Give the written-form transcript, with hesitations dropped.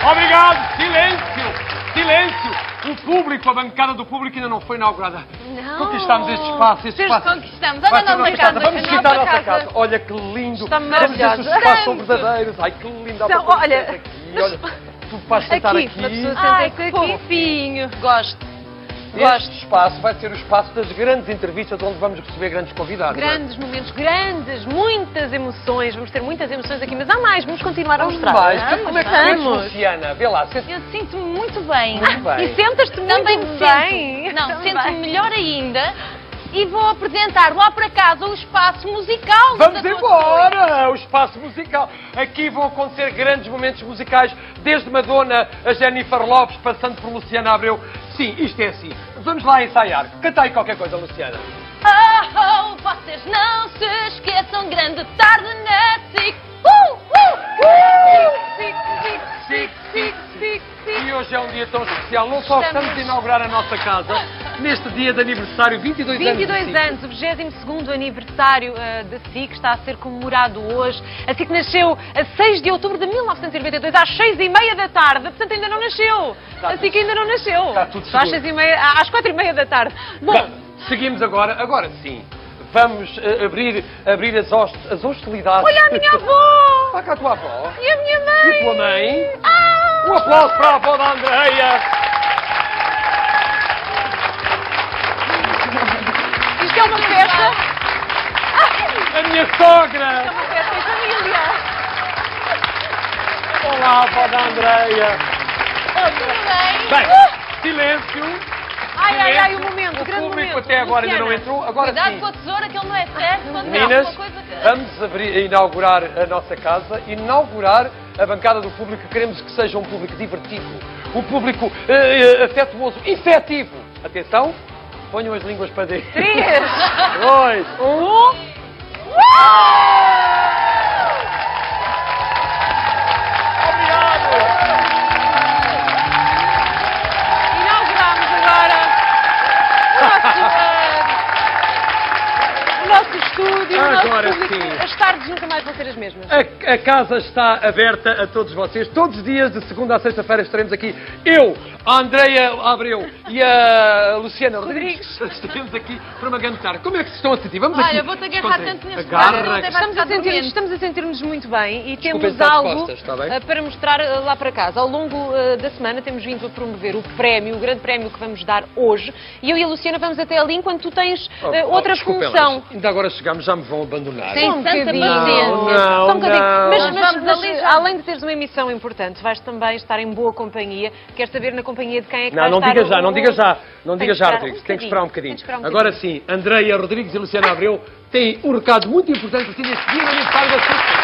Obrigado! Silêncio! Silêncio! O público, a bancada do público ainda não foi inaugurada. Não. Conquistamos este espaço. Conquistamos. Olha a nossa casa. Vamos visitar a nossa casa. Olha que lindo. Está Vamos ver se os maravilhosa. espaços são verdadeiros. Ai, que lindo. Então, olha, aqui. Olha, tu vais sentar aqui. Uma pessoa senta-se aqui. Fofinho. Gosto. Este espaço vai ser o espaço das grandes entrevistas onde vamos receber grandes convidados. Grandes momentos, grandes, muitas emoções. Vamos ter muitas emoções aqui, mas há mais. Vamos continuar a mostrar. Como é que estás, Luciana? Vê lá. Eu sinto-me muito bem. Muito bem. E sentas-te muito bem. Não, sinto-me melhor ainda. E vou apresentar lá para casa o espaço musical. Vamos embora! O espaço musical. Aqui vão acontecer grandes momentos musicais, desde Madonna a Jennifer Lopez, passando por Luciana Abreu. Sim, isto é assim. Vamos lá ensaiar. Canta aí qualquer coisa, Luciana. Oh, vocês não se esqueçam, grande tarde na SIC. E hoje é um dia tão especial. Não só estamos a inaugurar a nossa casa, neste dia de aniversário, 22 anos. 22 anos, o 22º aniversário da SIC está a ser comemorado hoje. A SIC nasceu a 6 de outubro de 1992, às 6h30 da tarde. Portanto, ainda não nasceu. A SIC ainda não nasceu. Está tudo Só às seguro. 6h30, às 4h30 da tarde. Bom, seguimos agora. Agora sim. Vamos abrir as hostilidades. olha a minha avó! Está cá a tua avó. E a minha mãe! E a tua mãe? Ah! Um aplauso para a avó da Andreia. Isto é uma festa? A minha sogra. É uma festa em família. Olá, avó da Andreia. Tudo bem? Bem, silêncio. Ai, o momento, o O grande público momento. até agora ainda não Luciana. entrou. Agora Cuidado sim. com a tesoura, que ele não é certo. Quando Meninas, uma coisa que... vamos inaugurar a nossa casa, inaugurar a bancada do público. Queremos que seja um público divertido, um público afetuoso, efetivo. Atenção, ponham as línguas para dentro. 3, 2, 1. inauguramos agora o nosso estúdio, o nosso Agora público. sim. As tardes nunca mais vão ser as mesmas. A casa está aberta a todos vocês. Todos os dias, de segunda a sexta-feira, estaremos aqui. Eu, a Andreia Abreu e a Luciana Rodrigues estaremos aqui para uma grande tarde. Como é que se estão a sentir? Vamos aqui. Olha, vou-te agarrar tanto neste Agarra. braço, Estamos a sentir-nos muito bem e Desculpem temos estar de algo costas, está bem? para mostrar lá para casa. Ao longo da semana temos vindo a promover o prémio, o grande prémio que vamos dar hoje. E eu e a Luciana vamos até ali enquanto tu tens outra desculpem lá, função. ainda agora chegamos, já me vão abandonar. Sem Só um santa bocadinho. paciência. Não, Só um bocadinho. não. Mas Vamos ali já. além de teres uma emissão importante, vais também estar em boa companhia. Queres saber na companhia de quem é que Não, vai não estar diga já, não diga já. Não Tem diga que já, esperar Rodrigues. um Tem que esperar um bocadinho. bocadinho. Tem que esperar um Agora sim, Andreia Rodrigues e Luciana Abreu têm um recado muito importante para ti neste dia de aniversário da SIC.